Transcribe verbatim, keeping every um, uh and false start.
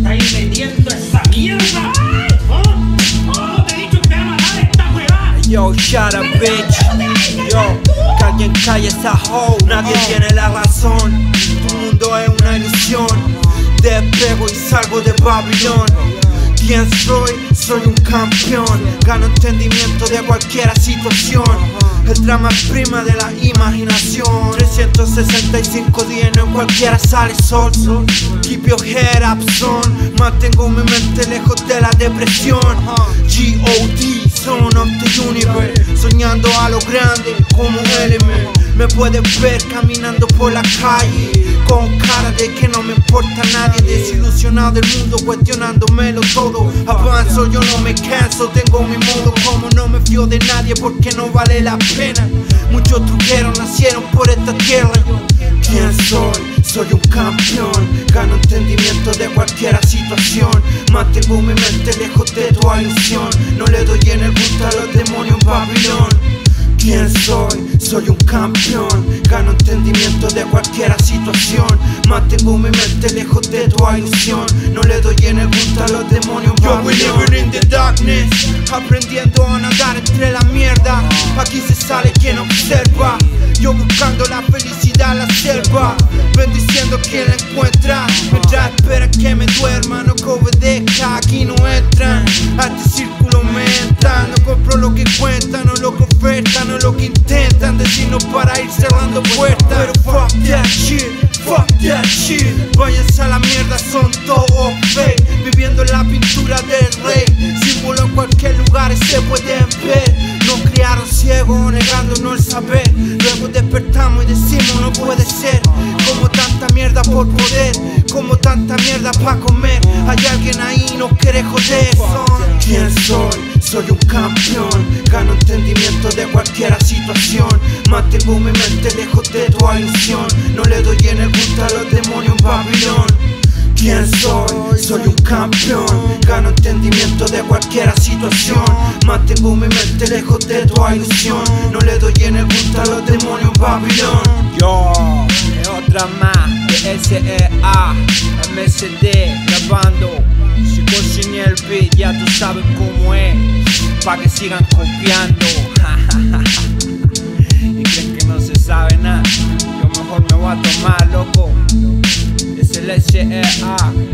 ahí metiendo esa mierda. ¿Oh? Oh, te he dicho que te va a matar esta huevada. Yo, shut up, bitch. Yo, que alguien calle esa hoe. Nadie tiene la razón. Tu mundo es una ilusión. Despego y salgo de Babilón. ¿Quién soy? Soy un campeón. Gano entendimiento de cualquier situación. El drama es prima de la imaginación. Trescientos sesenta y cinco días, no en cualquiera sale sol. Keep your head up, son. Mantengo mi mente lejos de la depresión. G O D, son of the universe. Soñando a lo grande como Element. Me puedes ver caminando por la calle con cara de que no me importa nadie. Desilusionado del mundo, cuestionándomelo todo. Avanzo, yo no me canso, tengo mi modo. Como no me fío de nadie porque no vale la pena. Muchos truqueros nacieron por esta tierra. ¿Quién soy? Soy un campeón. Gano entendimiento de cualquier situación. Mantengo mi mente lejos de tu ilusión. No le doy en el gusto a los demonios en Babilón. ¿Quién soy? Soy un campeón. Gano entendimiento de cualquier situación. Mantengo mi mente lejos de tu ilusión. No le doy en el gusto a los demonios. Yo we living in the darkness, aprendiendo a nadar entre la mierda. Aquí se sale quien observa. Yo buscando la felicidad en la selva, bendiciendo quien la encuentra. Mientras espera que me duerma, no que obedezca, aquí no entran. A este círculo me entran. No compro lo que cuentan, no lo que ofertan, no lo que intentan decirnos para ir cerrando puertas. Pero fuck that shit, fuck that shit. Váyanse a la mierda, son todos fake. Viviendo en la pintura del rey. Símbolo en cualquier lugar y se pueden ver. Nos criaron ciegos, negándonos el saber. Luego despertamos y decimos no puede ser. Como tanta mierda por poder, como tanta mierda pa' comer. Hay alguien ahí y nos quiere joder. ¿Quién soy? Soy un campeón. Gano entendimiento de cualquier situación. Mantengo mi mente lejos de tu ilusión. No le doy en el gusto a los demonios en Babilón. ¿Quién soy? Soy un campeón. Gano entendimiento de cualquier situación. Mantengo mi mente lejos de tu ilusión. No le doy en el gusto a los demonios en Babilón. Yo, es otra más de S E A M S D grabando. Si cociné el beat, ya tú sabes cómo es. Pa' que sigan copiando. Y creen que no se sabe nada. Yo mejor me voy a tomar, loco. Es el S E A